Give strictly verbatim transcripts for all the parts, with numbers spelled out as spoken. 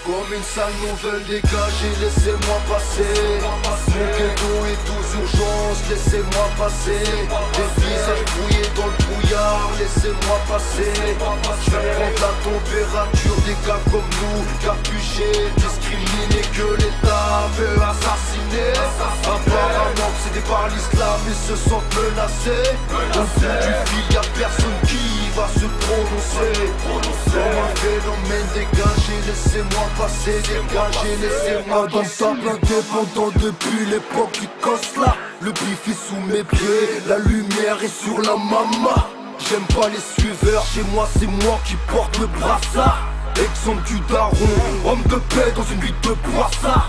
Comme une sale nouvelle, dégagez, laissez-moi passer. Mon ghetto est tous urgence, laissez-moi passer. Des visages brouillés dans le brouillard, laissez-moi passer. Je vais prendre la température des gars comme nous, capuchés, discriminés, que l'État veut assassiner. Apparemment c'est par l'islam, ils se sentent menacés. Au bout du fil, y'a personne qui va se prononcer. Comme un phénomène, dégagez, laissez-moi passer. Dégagez, laissez-moi passer. Dans ta indépendant depuis l'époque du Cosla. Le bif est sous mes pieds, la lumière est sur la mama. J'aime pas les suiveurs, chez moi c'est moi qui porte le brassard. Exemple du daron, homme de paix dans une vie de poissard.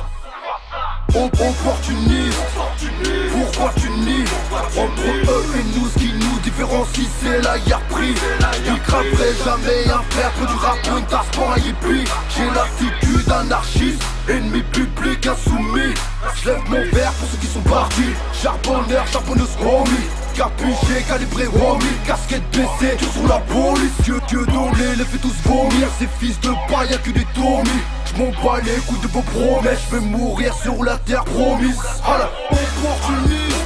Opportuniste, pourquoi tu nies? Entre eux et nous, ce qui nous différencie, c'est la hiérarchie. Ils craveraient jamais un frère, que du rap, une tasse pour un hippie. J'ai l'attitude anarchiste, ennemi public insoumis. J'lève mon verre pour ceux qui sont partis. Charbonneur, charbonneuse, homie. Capuché, calibré, homie. Casquette baissée, tout sur la police. Dieu, Dieu donné, les fait tous vomir. Ces fils de paille, y'a que des tournis. J'm'en bats les couilles de vos promesses. J'vais mourir sur la terre promise. Voilà. Opportuniste,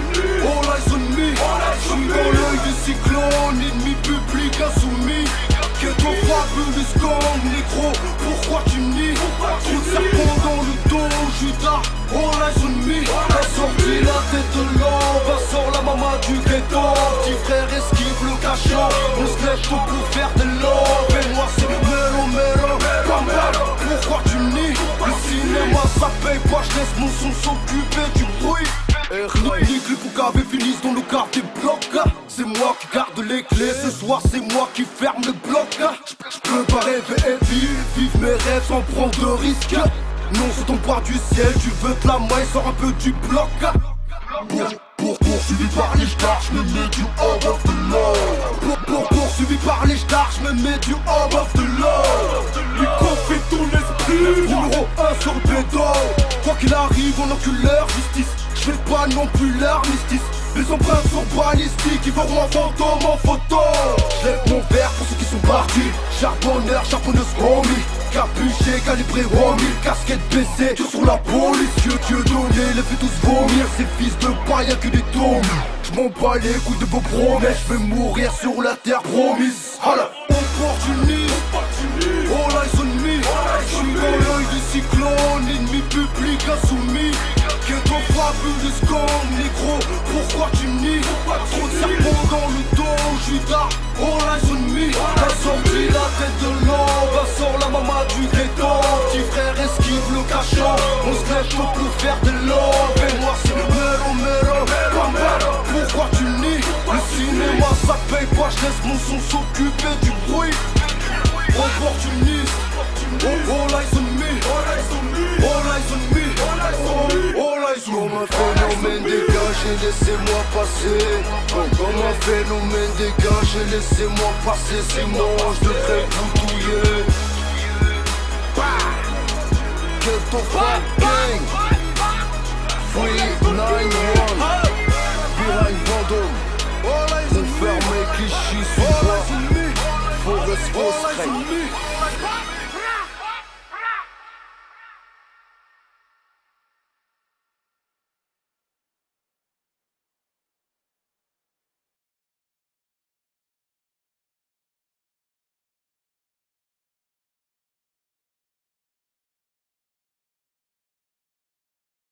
all eyes on me. J'suis dans l'œil du cyclone, ennemi public insoumis. Ghetto fabulous gang, négro, pourquoi tu nies? Trop de serpents dans le dos, Judas, all eyes on me. T'as sorti la tête de l'homme, sort la maman du ghetto. Petit frère esquive le cachot, on se lève tôt pour faire des lobes. Et moi c'est mélo mélo, bam bam, pourquoi tu nies? Le cinéma ça paye pas, je laisse mon son s'occuper du bruit. Nique les poucaves finissent dans le quart des blocs. C'est moi qui garde les clés, ce soir c'est moi qui ferme le bloc. J'peux pas rêver et vivre, vivre mes rêves sans prendre de risques. Non c'est ton part du ciel, tu veux de la maille, sors un peu du bloc. Pour, pour, poursuivi par les stars, j'me mets du hope of the Lord. Pour, pour, poursuivi par les stars, j'me mets du hope of the Lord. Lui confie ton esprit, numéro un sur le bédo. Quoi qu'il arrive, on encule leur justice. J'fais pas non plus l'armistice. Les empreintes sont balistiques, ils verront un fantôme en photo. J'lève mon verre pour ceux qui sont partis. Charbonneur, charbonneuse, homie. Capuché, calibré, homie. Casquette baissée, tout sur la police. Dieu, Dieu donné, les fait tous vomir. Ces fils de paille, y'a que des tombes. J'm'en bats les couilles de vos promesses. J'vais mourir sur la terre promise. Hala. Opportuniste, all eyes on me. J'suis dans l'œil du cyclone, ennemi public insoumis. Ghetto fabulous gang, négro, pourquoi tu nies? Trop de serpents dans le dos, Judas, all eyes on me. T'as sorti la tête de l'homme, sort la maman du ghetto. Petit frère esquive le cachot, on se lève tôt pour faire des lobes. Et moi c'est mélo mélo, bam bam, pourquoi tu nies? Le cinéma ça paye pas, je laisse mon son s'occuper du bruit. Opportuniste, all eyes on me, all eyes on me, all eyes on me. Comme un phénomène, dégagez, laissez-moi passer. Comme un phénomène, dégagez, laissez-moi passer. Sinon je devrais vous touiller.